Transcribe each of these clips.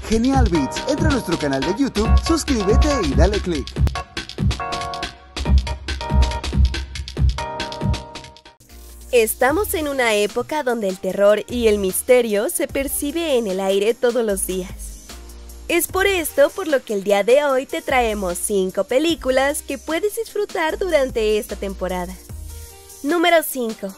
Genial Beats, entra a nuestro canal de YouTube, suscríbete y dale click. Estamos en una época donde el terror y el misterio se percibe en el aire todos los días. Es por esto por lo que el día de hoy te traemos 5 películas que puedes disfrutar durante esta temporada. Número 5.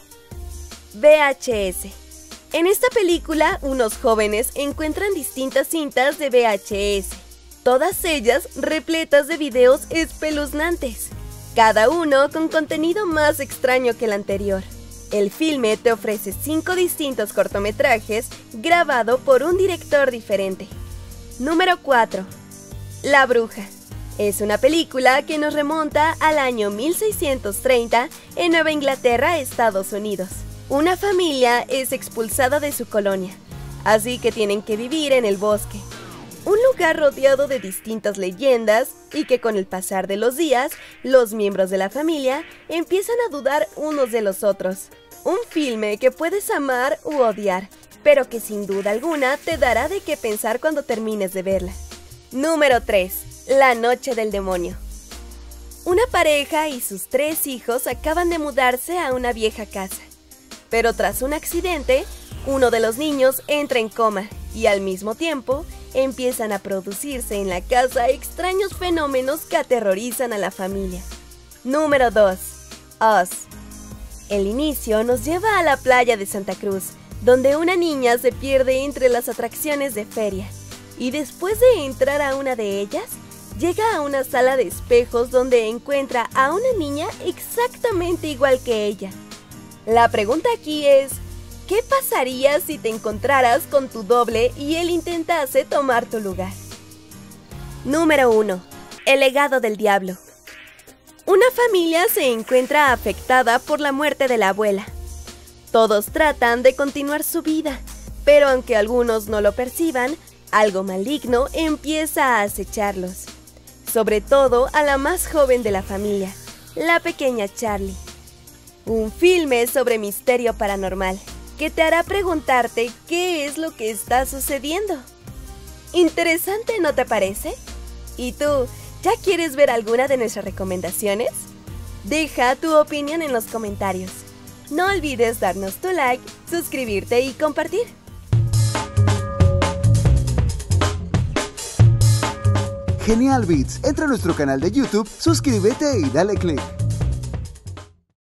VHS. En esta película, unos jóvenes encuentran distintas cintas de VHS, todas ellas repletas de videos espeluznantes, cada uno con contenido más extraño que el anterior. El filme te ofrece 5 distintos cortometrajes grabados por un director diferente. Número 4. La Bruja. Es una película que nos remonta al año 1630 en Nueva Inglaterra, Estados Unidos. Una familia es expulsada de su colonia, así que tienen que vivir en el bosque, un lugar rodeado de distintas leyendas y que con el pasar de los días, los miembros de la familia empiezan a dudar unos de los otros. Un filme que puedes amar u odiar, pero que sin duda alguna te dará de qué pensar cuando termines de verla. Número 3. La Noche del Demonio. Una pareja y sus 3 hijos acaban de mudarse a una vieja casa. Pero tras un accidente, uno de los niños entra en coma y al mismo tiempo empiezan a producirse en la casa extraños fenómenos que aterrorizan a la familia. Número 2. Us. El inicio nos lleva a la playa de Santa Cruz, donde una niña se pierde entre las atracciones de feria y después de entrar a una de ellas, llega a una sala de espejos donde encuentra a una niña exactamente igual que ella. La pregunta aquí es, ¿qué pasaría si te encontraras con tu doble y él intentase tomar tu lugar? Número 1. El legado del diablo. Una familia se encuentra afectada por la muerte de la abuela. Todos tratan de continuar su vida, pero aunque algunos no lo perciban, algo maligno empieza a acecharlos. Sobre todo a la más joven de la familia, la pequeña Charlie. Un filme sobre misterio paranormal que te hará preguntarte qué es lo que está sucediendo. ¿Interesante, no te parece? ¿Y tú, ya quieres ver alguna de nuestras recomendaciones? Deja tu opinión en los comentarios. No olvides darnos tu like, suscribirte y compartir. Genial Beats, entra a nuestro canal de YouTube, suscríbete y dale click.